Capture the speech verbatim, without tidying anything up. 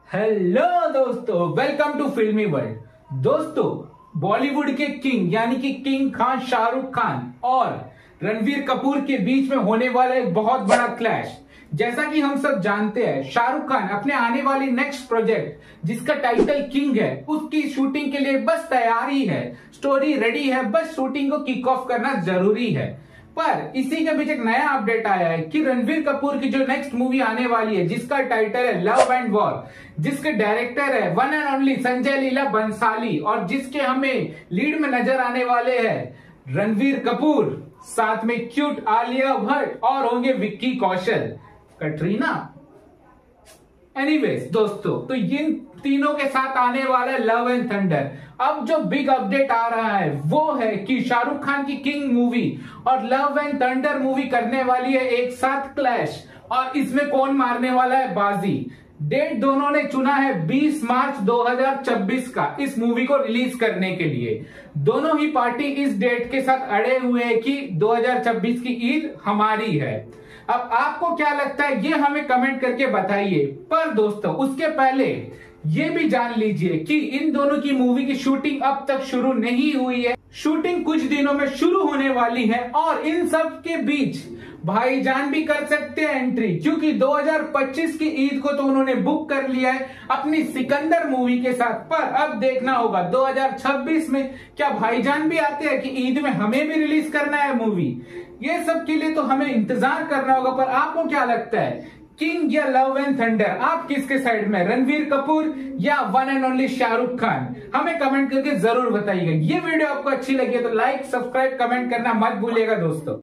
Hello दोस्तों, welcome to फिल्मी world. दोस्तों, बॉलीवुड के किंग यानी कि किंग खान शाहरुख खान और रणवीर कपूर के बीच में होने वाला एक बहुत बड़ा क्लैश। जैसा कि हम सब जानते हैं, शाहरुख खान अपने आने वाली नेक्स्ट प्रोजेक्ट जिसका टाइटल किंग है, उसकी शूटिंग के लिए बस तैयारी है, स्टोरी रेडी है, बस शूटिंग को किक ऑफ करना जरूरी है। पर इसी के बीच एक नया अपडेट आया है कि रणवीर कपूर की जो नेक्स्ट मूवी आने वाली है जिसका टाइटल है लव एंड वॉर, जिसके डायरेक्टर है one and only Sanjay Leela Bhansali और जिसके हमें लीड में नजर आने वाले हैं रणवीर कपूर, साथ में क्यूट आलिया भट्ट और होंगे विक्की कौशल, कटरीना। एनीवेज दोस्तों, तो इन तीनों के साथ आने वाला है लव एंड थंडर। अब जो बिग अपडेट आ रहा है वो है कि शाहरुख खान की किंग मूवी और लव एंड थंडर मूवी करने वाली है एक साथ क्लैश, और इसमें कौन मारने वाला है बाजी। डेट दोनों ने चुना है बीस मार्च दो हज़ार चौबीस का इस मूवी को रिलीज करने के लिए। दोनों ही पार्टी इस डेट के साथ अड़े हुए हैं कि दो हज़ार छब्बीस की ईद हमारी है। अब आपको क्या लगता है ये हमें कमेंट करके बताइए। पर दोस्तों, उसके पहले ये भी जान लीजिए कि इन दोनों की मूवी की शूटिंग अब तक शुरू नहीं हुई है। शूटिंग कुछ दिनों में शुरू होने वाली है और इन सब के बीच भाईजान भी कर सकते हैं एंट्री, क्योंकि दो हज़ार पच्चीस की ईद को तो उन्होंने बुक कर लिया है अपनी सिकंदर मूवी के साथ। पर अब देखना होगा दो हज़ार छब्बीस में क्या भाईजान भी आते हैं कि ईद में हमें भी रिलीज करना है मूवी। ये सब के लिए तो हमें इंतजार करना होगा। पर आपको क्या लगता है, किंग या लव एंड थंडर, आप किसके साइड में, रणवीर कपूर या one and only Shahrukh Khan? हमें कमेंट करके जरूर बताइएगा। ये वीडियो आपको अच्छी लगी है तो लाइक, सब्सक्राइब, कमेंट करना मत भूलिएगा दोस्तों।